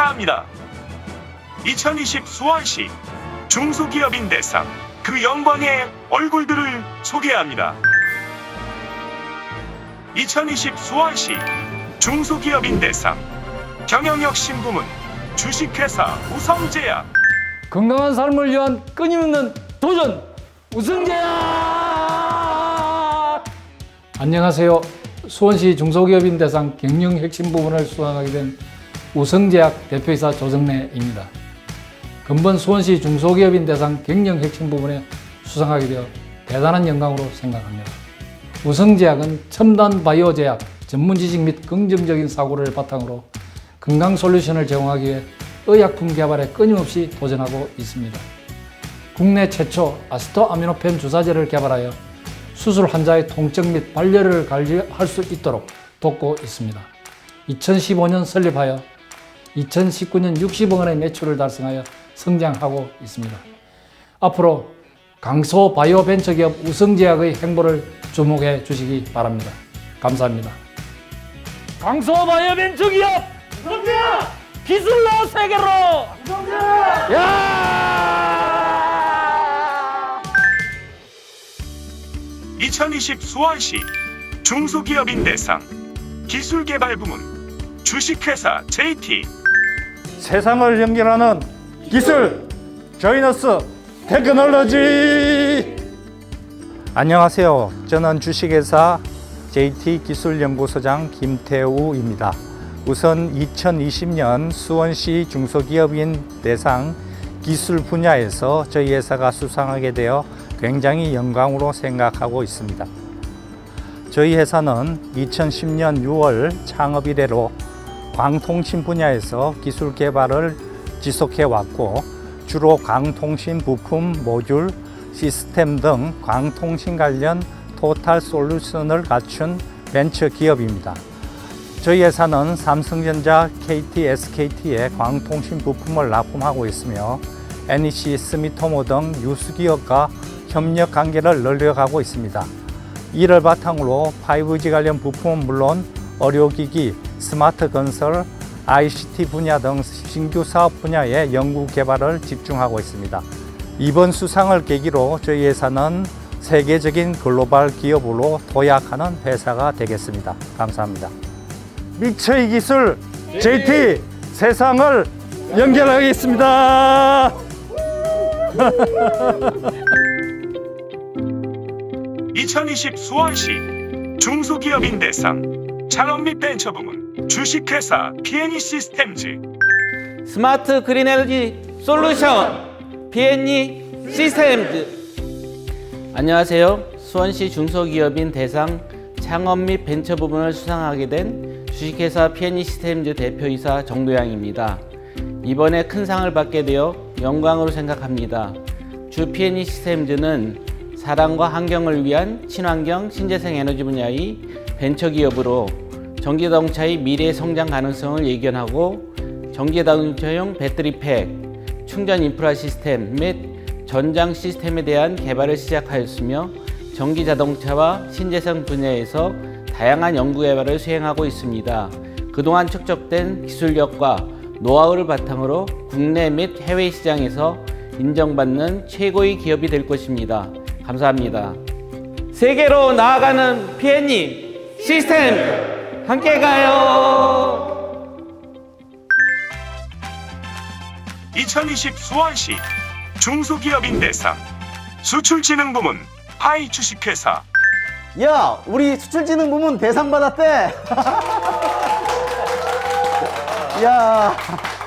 축하합니다. 2020 수원시 중소기업인 대상 그 영광의 얼굴들을 소개합니다. 2020 수원시 중소기업인 대상 경영력 신부문 주식회사 우성제약 건강한 삶을 위한 끊임없는 도전 우성제약. 안녕하세요. 수원시 중소기업인 대상 경영 핵심 부문을 수상하게 된 우성제약 대표이사 조정래입니다. 근본 수원시 중소기업인 대상 경영 핵심 부문에 수상하게 되어 대단한 영광으로 생각합니다. 우성제약은 첨단 바이오 제약 전문 지식 및 긍정적인 사고를 바탕으로 건강 솔루션을 제공하기 위해 의약품 개발에 끊임없이 도전하고 있습니다. 국내 최초 아세토아미노펜 주사제를 개발하여 수술 환자의 통증 및 발열을 관리할 수 있도록 돕고 있습니다. 2015년 설립하여 2019년 60억 원의 매출을 달성하여 성장하고 있습니다. 앞으로 강소 바이오 벤처기업 우성제약의 행보를 주목해 주시기 바랍니다. 감사합니다. 강소 바이오 벤처기업 우성제약! 기술로 세계로! 우성제약! 야! 2020 수원시 중소기업인 대상 기술개발 부문 주식회사 JT 세상을 연결하는 기술 조이너스 테크놀로지. 안녕하세요. 저는 주식회사 JT 기술연구소장 김태우입니다. 우선 2020년 수원시 중소기업인 대상 기술 분야에서 저희 회사가 수상하게 되어 굉장히 영광으로 생각하고 있습니다. 저희 회사는 2010년 6월 창업 이래로 광통신 분야에서 기술 개발을 지속해 왔고, 주로 광통신 부품, 모듈, 시스템 등 광통신 관련 토탈 솔루션을 갖춘 벤처 기업입니다. 저희 회사는 삼성전자, KT, SKT의 광통신 부품을 납품하고 있으며 NEC, 스미토모 등 유수기업과 협력 관계를 늘려가고 있습니다. 이를 바탕으로 5G 관련 부품은 물론 의료기기, 스마트 건설, ICT 분야 등 신규 사업 분야의 연구 개발을 집중하고 있습니다. 이번 수상을 계기로 저희 회사는 세계적인 글로벌 기업으로 도약하는 회사가 되겠습니다. 감사합니다. 미처이 기술 JT 세상을 연결하겠습니다. 2020 수원시 중소기업인 대상 창업 및 벤처 부문 주식회사 PNE 시스템즈 스마트 그린 에너지 솔루션 PNE 시스템즈. 안녕하세요. 수원시 중소기업인 대상 창업 및 벤처 부문을 수상하게 된 주식회사 PNE 시스템즈 대표이사 정도양입니다. 이번에 큰 상을 받게 되어 영광으로 생각합니다. 주 PNE 시스템즈는 사람과 환경을 위한 친환경 신재생 에너지 분야의 벤처기업으로 전기자동차의 미래 성장 가능성을 예견하고 전기자동차용 배터리팩, 충전 인프라 시스템 및 전장 시스템에 대한 개발을 시작하였으며 전기자동차와 신재생 분야에서 다양한 연구개발을 수행하고 있습니다. 그동안 축적된 기술력과 노하우를 바탕으로 국내 및 해외 시장에서 인정받는 최고의 기업이 될 것입니다. 감사합니다. 세계로 나아가는 PNE 시스템 함께 가요. 2020 수원시 중소기업인 대상 수출진흥 부문 파이 주식회사. 야, 우리 수출진흥 부문 대상 받았대. 야.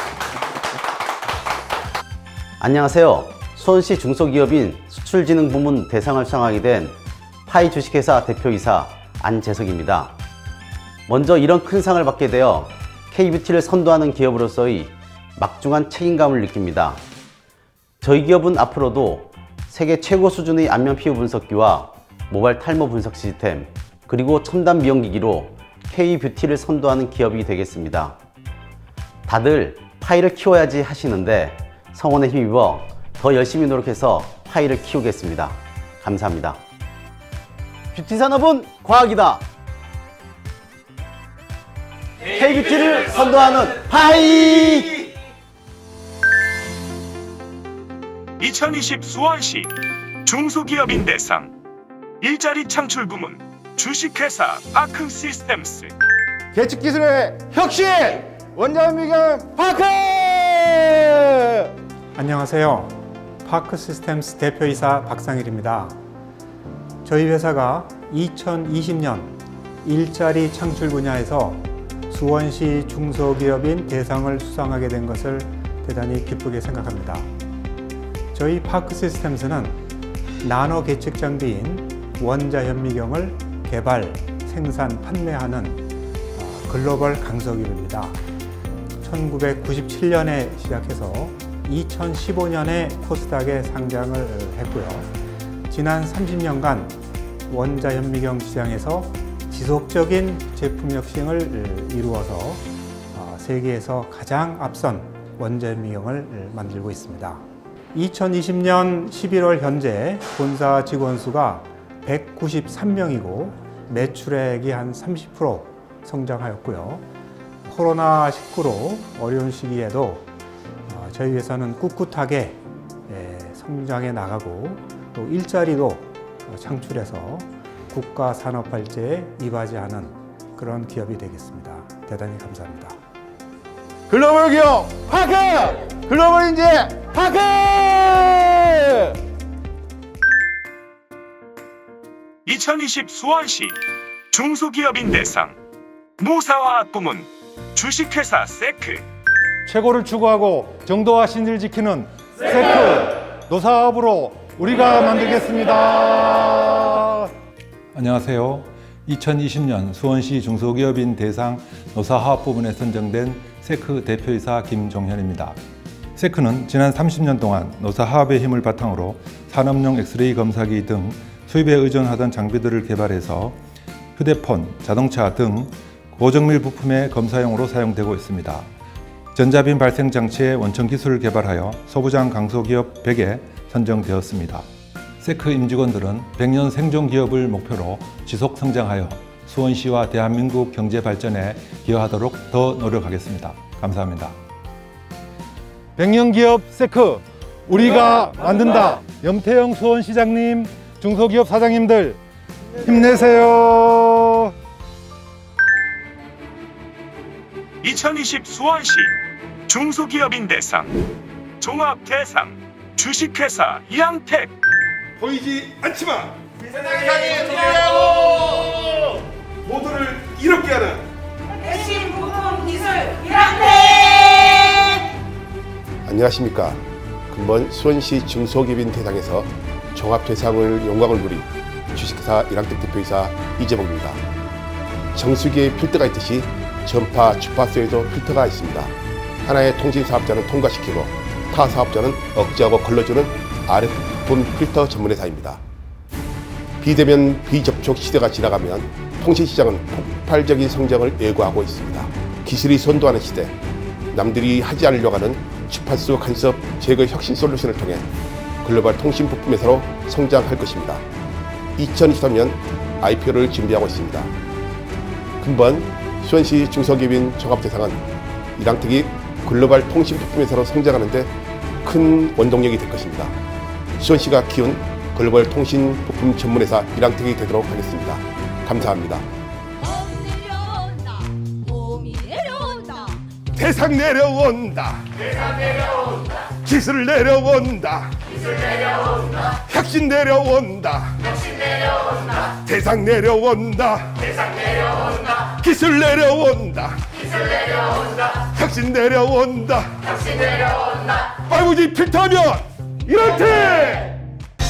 안녕하세요. 수원시 중소기업인 수출진흥 부문 대상을 수상하게 된 파이 주식회사 대표이사 안재석입니다. 먼저 이런 큰 상을 받게 되어 K뷰티를 선도하는 기업으로서의 막중한 책임감을 느낍니다. 저희 기업은 앞으로도 세계 최고 수준의 안면 피부 분석기와 모발 탈모 분석 시스템, 그리고 첨단 미용기기로 K뷰티를 선도하는 기업이 되겠습니다. 다들 파이를 키워야지 하시는데 성원에 힘입어 더 열심히 노력해서 파이를 키우겠습니다. 감사합니다. 뷰티 산업은 과학이다. K뷰티를 선도하는 파이! 2020 수원시 중소기업인 대상 일자리 창출 부문 주식회사 파크시스템스. 계측기술의 혁신! 원자현미경 파크! 안녕하세요. 파크시스템스 대표이사 박상일입니다. 저희 회사가 2020년 일자리 창출 분야에서 수원시 중소기업인 대상을 수상하게 된 것을 대단히 기쁘게 생각합니다. 저희 파크시스템스는 나노 계측 장비인 원자현미경을 개발, 생산, 판매하는 글로벌 강소기업입니다. 1997년에 시작해서 2015년에 코스닥에 상장을 했고요. 지난 30년간 원자현미경 시장에서 지속적인 제품 혁신을 이루어서 세계에서 가장 앞선 원자현미경을 만들고 있습니다. 2020년 11월 현재 본사 직원 수가 193명이고 매출액이 한 30% 성장하였고요. 코로나19로 어려운 시기에도 저희 회사는 꿋꿋하게 성장해 나가고 또 일자리도 창출해서 국가 산업 발전에 이바지하는 그런 기업이 되겠습니다. 대단히 감사합니다. 글로벌 기업 파크! 글로벌 인재 파크! 2020 수원시 중소기업인 대상 무사화학 부문 주식회사 세크. 최고를 추구하고 정도와 신의를 지키는 세크 노사업으로 우리가 만들겠습니다. 안녕하세요. 2020년 수원시 중소기업인 대상 노사화합 부문에 선정된 세크 대표이사 김종현입니다. 세크는 지난 30년 동안 노사화합의 힘을 바탕으로 산업용 엑스레이 검사기 등 수입에 의존하던 장비들을 개발해서 휴대폰, 자동차 등 고정밀 부품의 검사용으로 사용되고 있습니다. 전자빔 발생 장치의 원천 기술을 개발하여 소부장 강소기업 100에 선정되었습니다. 세크 임직원들은 100년 생존 기업을 목표로 지속 성장하여 수원시와 대한민국 경제 발전에 기여하도록 더 노력하겠습니다. 감사합니다. 100년 기업 세크 우리가 만든다. 염태영 수원시장님, 중소기업 사장님들 힘내세요. 2020 수원시 중소기업인 대상 종합 대상 주식회사 이양텍. 보이지 않지만 세상에 존재하고 모두를 이롭게 하는 핵심 부품 기술 이양텍. 안녕하십니까. 근본 수원시 중소기업인 대상에서 종합대상을 영광을 누린 주식회사 이양텍 대표이사 이재봉입니다. 정수기에 필터가 있듯이 전파, 주파수에도 필터가 있습니다. 하나의 통신사업자는 통과시키고 타 사업자는 억제하고 걸러주는 RF 부품 필터 전문회사입니다. 비대면 비접촉 시대가 지나가면 통신시장은 폭발적인 성장을 예고하고 있습니다. 기술이 선도하는 시대, 남들이 하지 않으려고 하는 주파수 간섭 제거 혁신 솔루션을 통해 글로벌 통신 부품 회사로 성장할 것입니다. 2023년 IPO를 준비하고 있습니다. 근본 수원시 중소기업인 종합대상은 이양텍이 글로벌 통신 부품 회사로 성장하는 데 큰 원동력이 될 것입니다. 수원시가 키운 글로벌 통신 부품 전문회사 이양텍이 되도록 하겠습니다. 감사합니다. 대상 내려온다. 대상 내려온다. 기술 내려온다. 기술 내려온다. 혁신 내려온다. 혁신 내려온다. 대상 내려온다. 대상 내려온다. 기술 내려온다. 기술 내려온다. 혁신 내려온다. 혁신 내려온다. 5G 필터면 이양텍!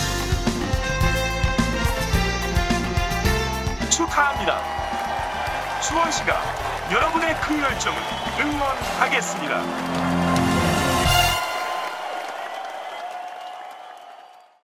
축하합니다. 수원시가 여러분의 그 열정을 응원하겠습니다.